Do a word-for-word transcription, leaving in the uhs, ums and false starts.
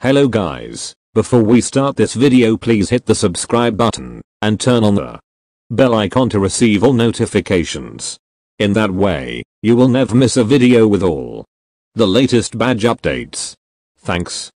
Hello guys, before we start this video please hit the subscribe button and turn on the bell icon to receive all notifications. In that way, you will never miss a video with all the latest badge updates. Thanks.